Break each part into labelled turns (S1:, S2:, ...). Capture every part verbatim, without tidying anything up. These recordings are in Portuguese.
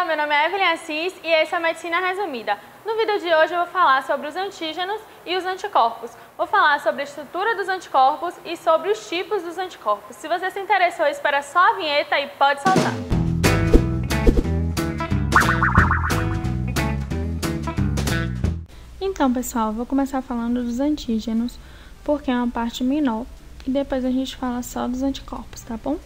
S1: meu nome é Evelyn Assis e esse é a Medicina Resumida. No vídeo de hoje eu vou falar sobre os antígenos e os anticorpos. Vou falar sobre a estrutura dos anticorpos e sobre os tipos dos anticorpos. Se você se interessou, espera só a vinheta e pode soltar.
S2: Então, pessoal, vou começar falando dos antígenos, porque é uma parte menor, e depois a gente fala só dos anticorpos, tá bom?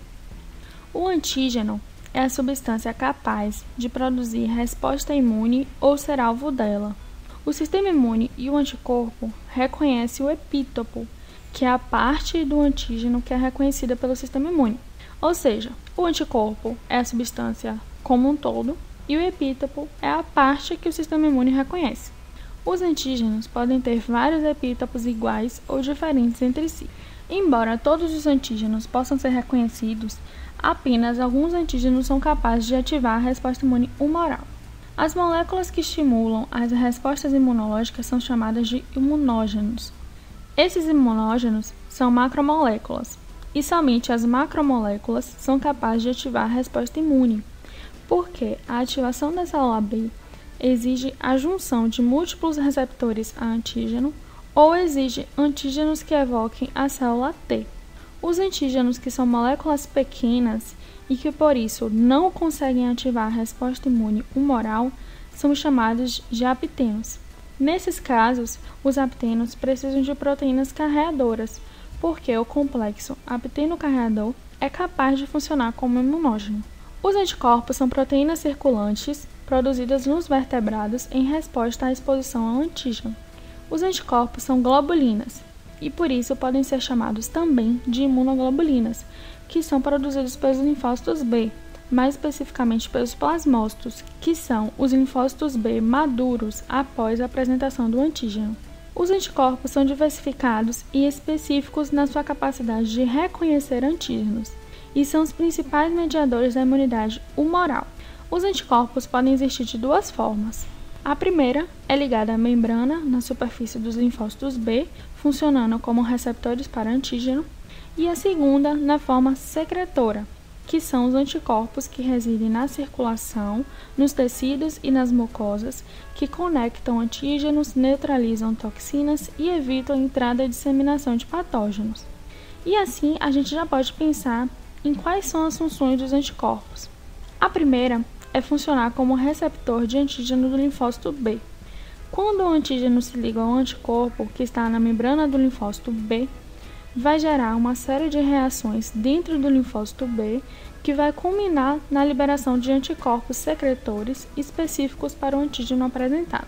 S2: O antígeno é a substância capaz de produzir resposta imune ou ser alvo dela. O sistema imune e o anticorpo reconhecem o epítopo, que é a parte do antígeno que é reconhecida pelo sistema imune. Ou seja, o anticorpo é a substância como um todo e o epítopo é a parte que o sistema imune reconhece. Os antígenos podem ter vários epítopos iguais ou diferentes entre si. Embora todos os antígenos possam ser reconhecidos, apenas alguns antígenos são capazes de ativar a resposta imune humoral. As moléculas que estimulam as respostas imunológicas são chamadas de imunógenos. Esses imunógenos são macromoléculas, e somente as macromoléculas são capazes de ativar a resposta imune, porque a ativação da célula B exige a junção de múltiplos receptores a antígeno ou exige antígenos que evoquem a célula T. Os antígenos que são moléculas pequenas e que por isso não conseguem ativar a resposta imune humoral são chamados de aptenos. Nesses casos, os aptenos precisam de proteínas carreadoras, porque o complexo apteno-carreador é capaz de funcionar como imunógeno. Os anticorpos são proteínas circulantes produzidas nos vertebrados em resposta à exposição ao antígeno. Os anticorpos são globulinas e por isso podem ser chamados também de imunoglobulinas, que são produzidos pelos linfócitos B, mais especificamente pelos plasmócitos, que são os linfócitos B maduros após a apresentação do antígeno. Os anticorpos são diversificados e específicos na sua capacidade de reconhecer antígenos e são os principais mediadores da imunidade humoral. Os anticorpos podem existir de duas formas. A primeira é ligada à membrana na superfície dos linfócitos B, funcionando como receptores para antígeno, e a segunda na forma secretora, que são os anticorpos que residem na circulação, nos tecidos e nas mucosas, que conectam antígenos, neutralizam toxinas e evitam a entrada e disseminação de patógenos. E assim a gente já pode pensar em quais são as funções dos anticorpos. A primeira é funcionar como receptor de antígeno do linfócito B. Quando o antígeno se liga ao anticorpo que está na membrana do linfócito B, vai gerar uma série de reações dentro do linfócito B que vai culminar na liberação de anticorpos secretores específicos para o antígeno apresentado.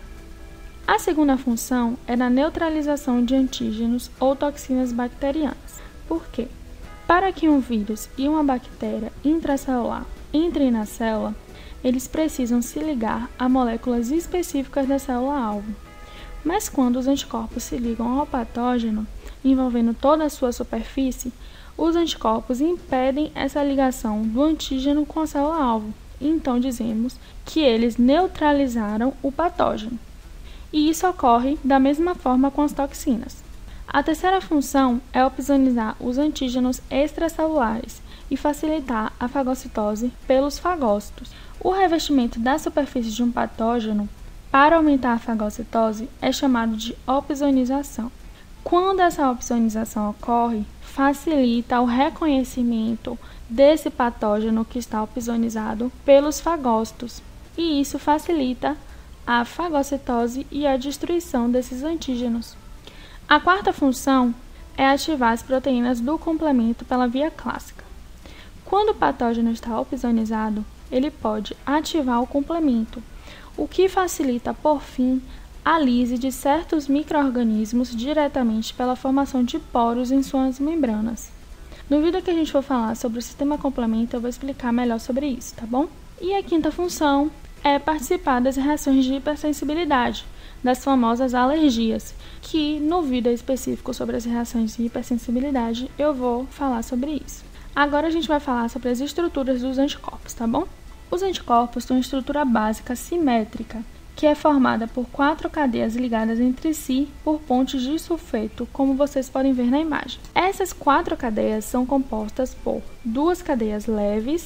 S2: A segunda função é na neutralização de antígenos ou toxinas bacterianas. Por quê? Para que um vírus e uma bactéria intracelular entrem na célula, eles precisam se ligar a moléculas específicas da célula-alvo. Mas quando os anticorpos se ligam ao patógeno, envolvendo toda a sua superfície, os anticorpos impedem essa ligação do antígeno com a célula-alvo. Então dizemos que eles neutralizaram o patógeno. E isso ocorre da mesma forma com as toxinas. A terceira função é opsonizar os antígenos extracelulares e facilitar a fagocitose pelos fagócitos. O revestimento da superfície de um patógeno para aumentar a fagocitose é chamado de opsonização. Quando essa opsonização ocorre, facilita o reconhecimento desse patógeno que está opsonizado pelos fagócitos, e isso facilita a fagocitose e a destruição desses antígenos. A quarta função é ativar as proteínas do complemento pela via clássica. Quando o patógeno está opsonizado, ele pode ativar o complemento, o que facilita, por fim, a lise de certos micro-organismos diretamente pela formação de poros em suas membranas. No vídeo que a gente for falar sobre o sistema complemento, eu vou explicar melhor sobre isso, tá bom? E a quinta função é participar das reações de hipersensibilidade, das famosas alergias, que no vídeo específico sobre as reações de hipersensibilidade eu vou falar sobre isso. Agora a gente vai falar sobre as estruturas dos anticorpos, tá bom? Os anticorpos têm uma estrutura básica simétrica, que é formada por quatro cadeias ligadas entre si por pontes de sulfeto, como vocês podem ver na imagem. Essas quatro cadeias são compostas por duas cadeias leves,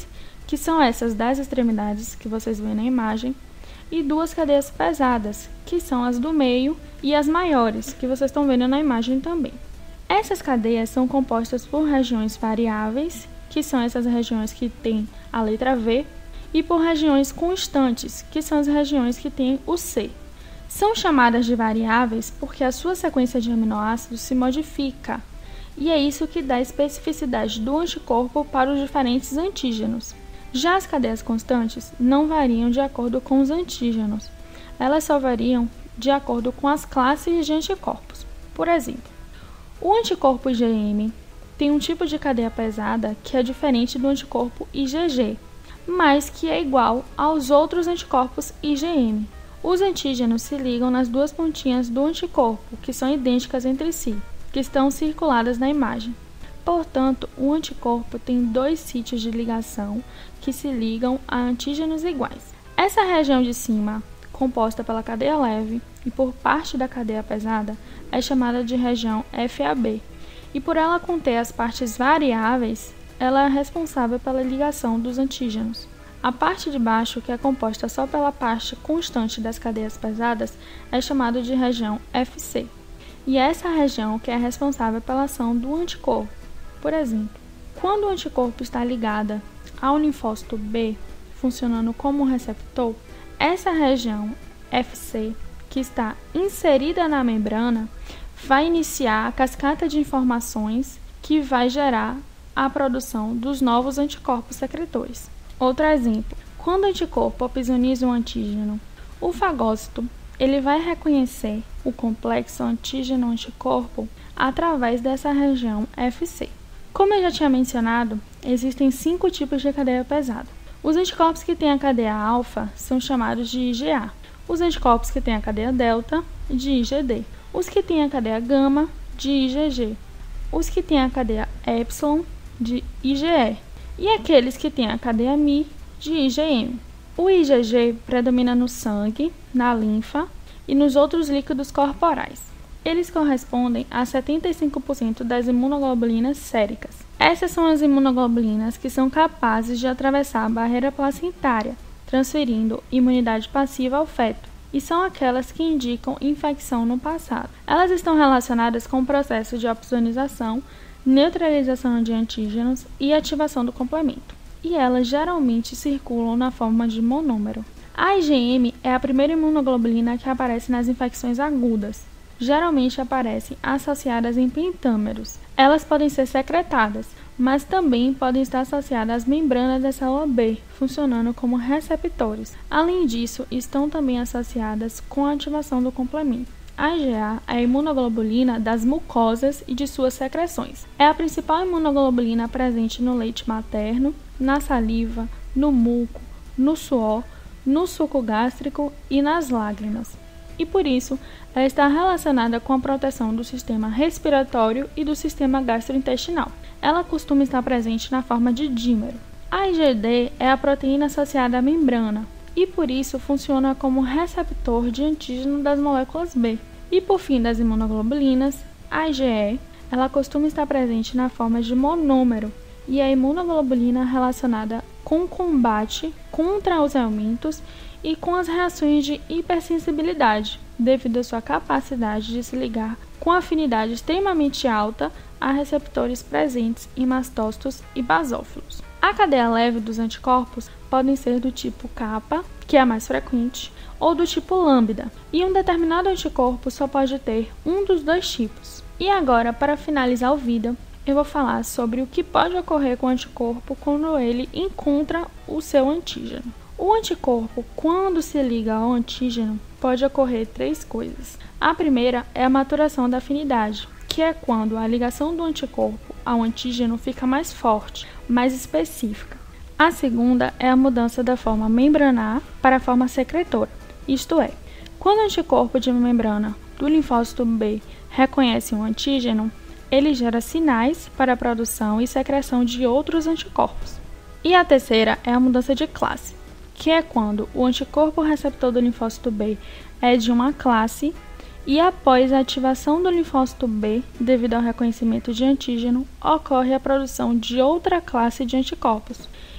S2: que são essas das extremidades que vocês veem na imagem, e duas cadeias pesadas, que são as do meio e as maiores, que vocês estão vendo na imagem também. Essas cadeias são compostas por regiões variáveis, que são essas regiões que têm a letra V, e por regiões constantes, que são as regiões que têm o C. São chamadas de variáveis porque a sua sequência de aminoácidos se modifica, e é isso que dá a especificidade do anticorpo para os diferentes antígenos. Já as cadeias constantes não variam de acordo com os antígenos, elas só variam de acordo com as classes de anticorpos. Por exemplo, o anticorpo I G M tem um tipo de cadeia pesada que é diferente do anticorpo I G G, mas que é igual aos outros anticorpos I G M. Os antígenos se ligam nas duas pontinhas do anticorpo, que são idênticas entre si, que estão circuladas na imagem. Portanto, o anticorpo tem dois sítios de ligação que se ligam a antígenos iguais. Essa região de cima, composta pela cadeia leve e por parte da cadeia pesada, é chamada de região F A B, e por ela conter as partes variáveis, ela é responsável pela ligação dos antígenos. A parte de baixo, que é composta só pela parte constante das cadeias pesadas, é chamada de região F C, e é essa região que é responsável pela ação do anticorpo. Por exemplo, quando o anticorpo está ligado ao linfócito B, funcionando como um receptor, essa região F C, que está inserida na membrana, vai iniciar a cascata de informações que vai gerar a produção dos novos anticorpos secretores. Outro exemplo, quando o anticorpo aprisionia um antígeno, o fagócito ele vai reconhecer o complexo antígeno-anticorpo através dessa região F C. Como eu já tinha mencionado, existem cinco tipos de cadeia pesada. Os anticorpos que têm a cadeia alfa são chamados de I G A. Os anticorpos que têm a cadeia delta, de I G D. Os que têm a cadeia gama, de I G G. Os que têm a cadeia epsilon, de I G E. E aqueles que têm a cadeia Mi, de I G M. O I G G predomina no sangue, na linfa e nos outros líquidos corporais. Eles correspondem a setenta e cinco por cento das imunoglobulinas séricas. Essas são as imunoglobulinas que são capazes de atravessar a barreira placentária, transferindo imunidade passiva ao feto, e são aquelas que indicam infecção no passado. Elas estão relacionadas com o processo de opsonização, neutralização de antígenos e ativação do complemento, e elas geralmente circulam na forma de monômero. A I G M é a primeira imunoglobulina que aparece nas infecções agudas. Geralmente aparecem associadas em pentâmeros. Elas podem ser secretadas, mas também podem estar associadas às membranas da célula B, funcionando como receptores. Além disso, estão também associadas com a ativação do complemento. A I G A é a imunoglobulina das mucosas e de suas secreções. É a principal imunoglobulina presente no leite materno, na saliva, no muco, no suor, no suco gástrico e nas lágrimas. E por isso, ela está relacionada com a proteção do sistema respiratório e do sistema gastrointestinal. Ela costuma estar presente na forma de dímero. A I G D é a proteína associada à membrana e por isso funciona como receptor de antígeno das moléculas B. E por fim das imunoglobulinas, a I G E, ela costuma estar presente na forma de monômero e é a imunoglobulina relacionada com o combate contra os aumentos e com as reações de hipersensibilidade, devido à sua capacidade de se ligar com afinidade extremamente alta a receptores presentes em mastócitos e basófilos. A cadeia leve dos anticorpos podem ser do tipo kappa, que é a mais frequente, ou do tipo lambda, e um determinado anticorpo só pode ter um dos dois tipos. E agora, para finalizar o vídeo, eu vou falar sobre o que pode ocorrer com o anticorpo quando ele encontra o seu antígeno. O anticorpo, quando se liga ao antígeno, pode ocorrer três coisas. A primeira é a maturação da afinidade, que é quando a ligação do anticorpo ao antígeno fica mais forte, mais específica. A segunda é a mudança da forma membranar para a forma secretora, isto é, quando o anticorpo de membrana do linfócito B reconhece um antígeno, ele gera sinais para a produção e secreção de outros anticorpos. E a terceira é a mudança de classe, que é quando o anticorpo receptor do linfócito B é de uma classe e após a ativação do linfócito B, devido ao reconhecimento de antígeno, ocorre a produção de outra classe de anticorpos.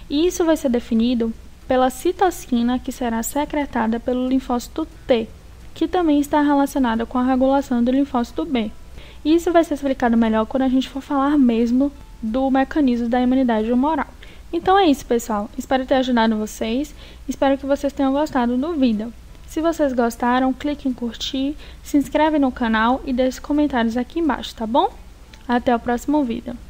S2: E isso vai ser definido pela citocina que será secretada pelo linfócito T, que também está relacionada com a regulação do linfócito B. E isso vai ser explicado melhor quando a gente for falar mesmo do mecanismo da imunidade humoral. Então é isso, pessoal. Espero ter ajudado vocês. Espero que vocês tenham gostado do vídeo. Se vocês gostaram, clique em curtir, se inscreve no canal e deixe comentários aqui embaixo, tá bom? Até o próximo vídeo.